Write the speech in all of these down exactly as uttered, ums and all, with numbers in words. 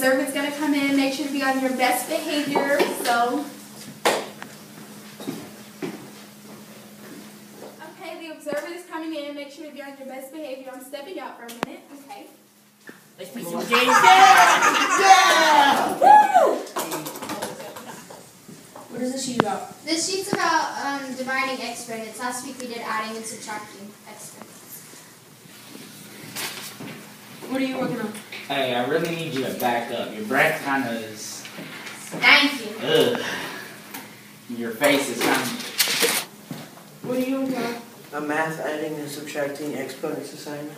observer's going to come in. Make sure to be on your best behavior. So, okay, the observer is coming in. Make sure to be on your best behavior. I'm stepping out for a minute. Okay. Let's play some games. Yeah! Yeah! Woo! What is this sheet about? This sheet's about um, dividing exponents. Last week we did adding and subtracting exponents. What are you working on? Hey, I really need you to back up. Your breath kind of is... Thank you. Ugh. Your face is kind of... What are you working on? A math adding and subtracting exponents assignment.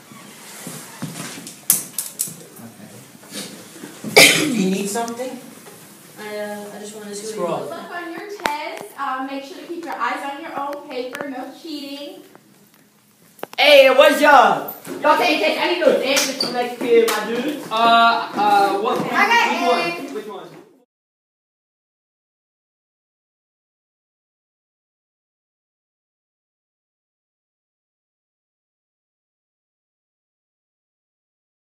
Okay. You need something? I, uh, I just wanted to see what Scroll. you Look on your test. Um, make sure to keep your eyes on your own paper. No cheating. Hey, what's up? Y'all can't take any of those answers from next period, my dude. Uh, uh, what? I got